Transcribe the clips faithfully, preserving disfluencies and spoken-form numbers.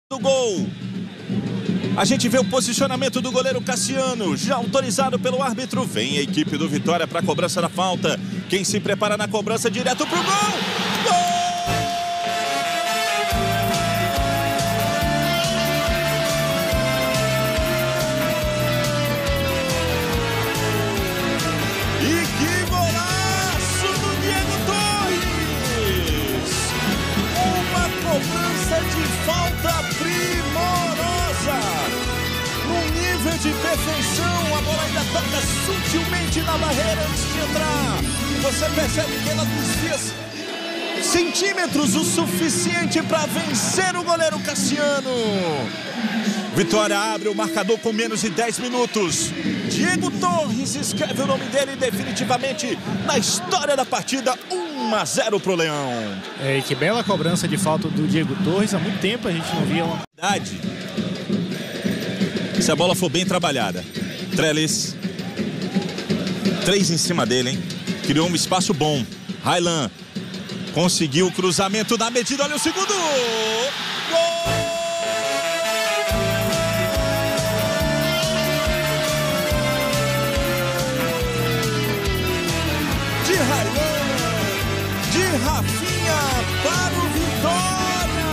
do gol. A gente vê o posicionamento do goleiro Cassiano, já autorizado pelo árbitro. Vem a equipe do Vitória para a cobrança da falta. Quem se prepara na cobrança direto para o gol. Gol! E que golaço do Diego Torres! Uma cobrança de falta primorosa. Num nível de perfeição, a bola ainda toca sutilmente na barreira antes de entrar. Você percebe que ela desvia centímetros o suficiente para vencer o goleiro Cassiano. Vitória abre o marcador com menos de dez minutos. Diego Torres escreve o nome dele definitivamente na história da partida. um a zero pro Leão. É, e que bela cobrança de falta do Diego Torres. Há muito tempo a gente não via uma... Se a bola for bem trabalhada. Trellis. Três em cima dele, hein? Criou um espaço bom. Raylan conseguiu o cruzamento na medida. Olha o segundo. Gol! De Raylan, de Rafinha para o Vitória.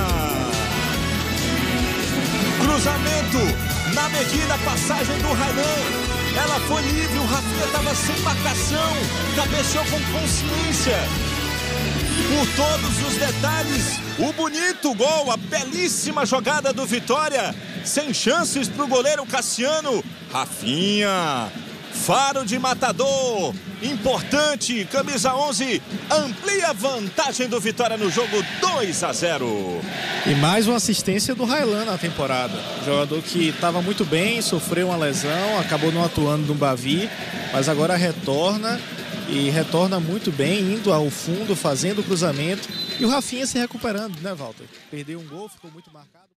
Cruzamento na medida, passagem do Raylan. Ela foi livre, o Rafinha estava sem marcação, cabeceou com consciência. Por todos os detalhes, o bonito gol, a belíssima jogada do Vitória, sem chances para o goleiro Cassiano. Rafinha, faro de matador, importante, camisa onze, amplia a vantagem do Vitória no jogo dois a zero. E mais uma assistência do Raylan na temporada. Jogador que estava muito bem, sofreu uma lesão, acabou não atuando no Bavi, mas agora retorna e retorna muito bem, indo ao fundo, fazendo o cruzamento. E o Rafinha se recuperando, né, Walter? Perdeu um gol, ficou muito marcado.